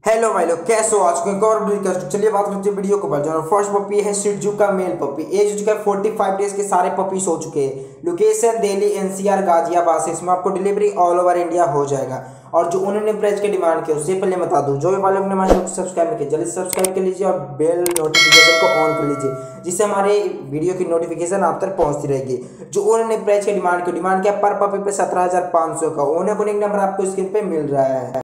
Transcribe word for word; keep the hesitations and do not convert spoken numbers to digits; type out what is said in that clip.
Hello भाई लोग, कैसे हो? आज को और वीडियो चलिए बात करते हैं वीडियो को बढ़ जाओ। फर्स्ट पपी है शिजू का मेल पपी। एज हो चुका है पैंतालीस डेज के। सारे पपीज हो चुके हैं। लोकेशन दिल्ली एनसीआर गाजियाबाद से। इसमें आपको डिलीवरी ऑल ओवर इंडिया हो जाएगा। और जो उन्होंने प्राइस के डिमांड किया उससे पहले बता दूं, जो भी वाले ने हमारे सब्सक्राइब किया जल्दी सब्सक्राइब कर लीजिए और बेल नोटिफिकेशन को ऑन कर लीजिए, जिससे हमारे वीडियो की नोटिफिकेशन आप तक पहुंचती रहेगी। जो उन्होंने प्राइस के डिमांड किया डिमांड किया पर पपी पे सत्रह हजार पाँच सौ का। उन्हें को नंबर आपको स्क्रीन पे मिल रहा है।